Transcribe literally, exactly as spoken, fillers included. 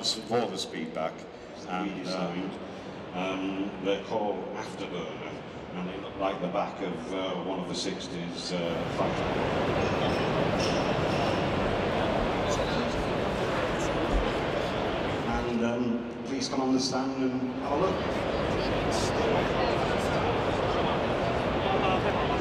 for the Speedback. And um, um, they're called Afterburner, and they look like the back of uh, one of the sixties uh, and um, please come on the stand and have a look.